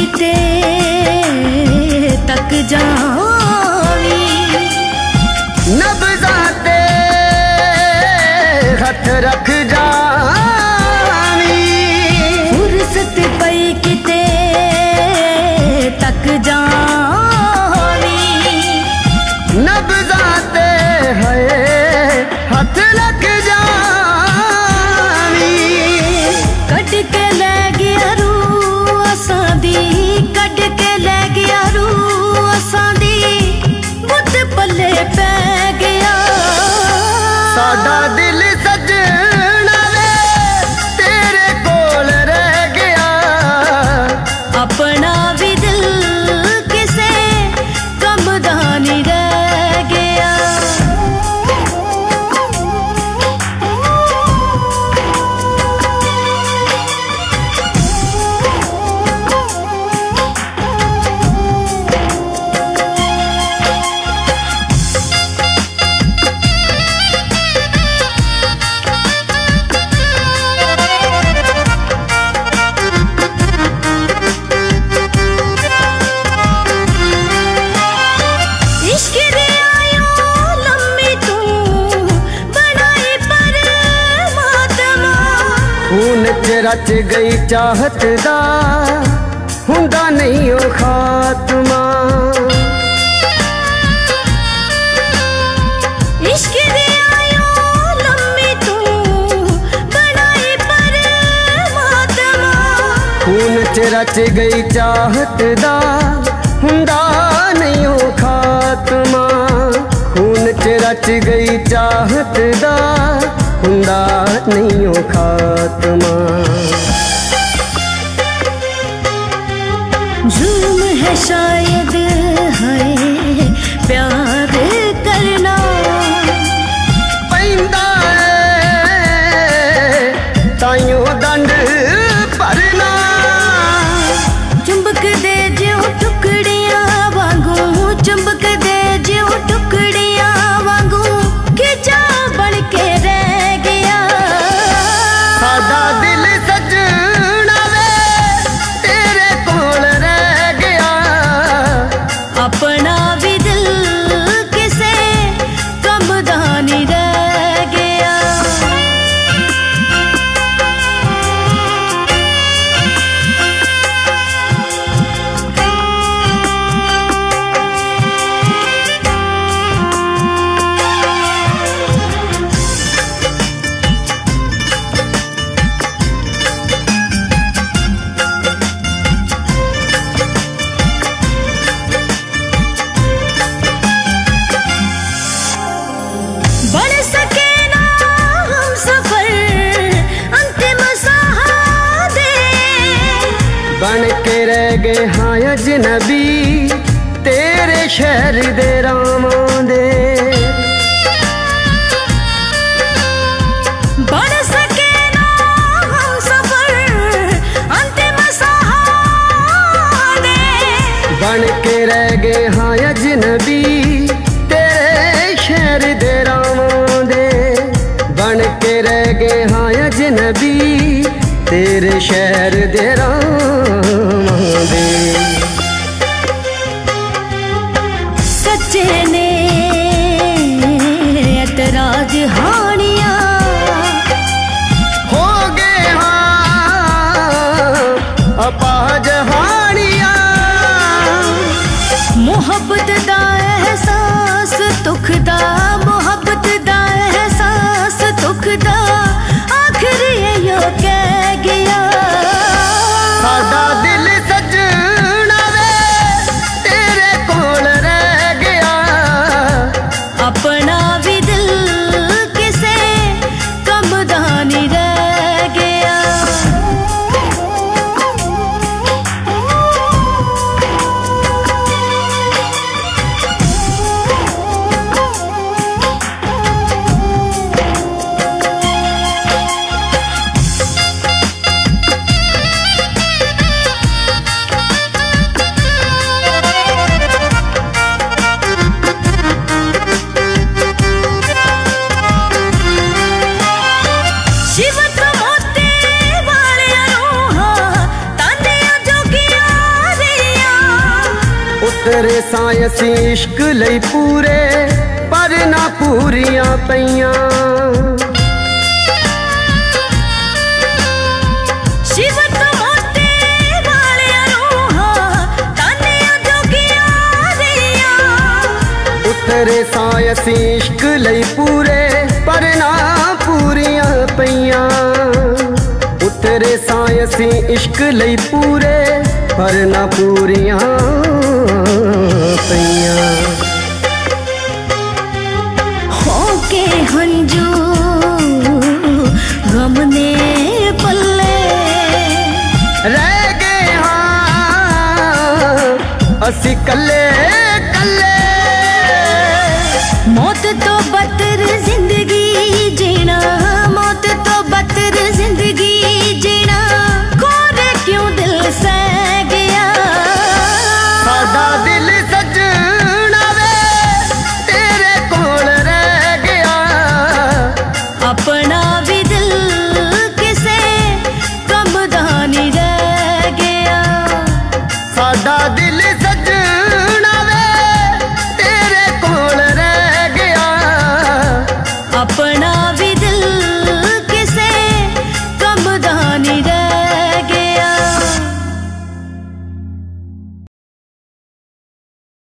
किते तक जावी, नब्ज़ां ते हथ रख जावी, फुर्सत पई किते तक जावी, नब्ज़ां ते है हथ रख जावी। कट के ले गया रूह असां दी, कट के ले गया रूह असां दी, बुत पल्ले पै गया साडा दिल सजना वे तेरे कोल रह गया, अपना भी दिल किसे कम दा नहीं रह गया। खून च रच गई चाहत दा हुंदा नहीं ओ खात्मा, इश्क दे आयो लम्मी तू बनाई परमात्मा। खून च रच गई चाहत दा हुंदा नहीं ओ खात्मा, खून च रच गई चाहत दा हुंदा नहीं ओ खात्मा। जुल्म है शायद है प्यार करना, पैंदा ताइयों दंड भरना, चुंबक दे ज्यों टुकड़ियां वांगू, चुंबक दे ज्यों टुकड़ियां वांगू, कि जा बन के रह गया साडा दिल सजना वे तेरे कोल रह गया, अपना भी दिल किसे कम दा नहीं रह गया। बढ़ सके ना हम सफर अंतिम सहादे, बन के रह गए हाँ अजनबी तेरे शहर दे रामां दे, बढ़ सके ना हम सफर अंतिम सहादे, बन के रह गए हाँ अजनबी तेरे शहर दे रामां दे, बन के रह गए हाँ अजनबी तेरे शहर दे रामां दे। सच्चे ने एतराज हानिया, हो गए हाँ अपाज हानिया, मोहब्बत दा तेरे सायस इश्क लई पूरे पर ना पूरियां पईयां। शिव तो मोटे वाले रूहां तानिया जोगियां दियां। तेरे सायस इश्क लई पूरे पर ना पूरियां पईयां। तेरे सायस इश्क लई पूरे पर ना पूरियां पईयां। होके हंजू गम ने पल्ले रह गए हाँ असी कल्ले कल्ले। मौत तो बदतर जिंदगी जीना, मौत तो बदतर जिंदगी जीना। कोरे क्यों दिल सह गया साडा दिल सजना वे तेरे कोल रह गया। अपना भी दिल किसे कम दा नहीं रह गया। साडा दिल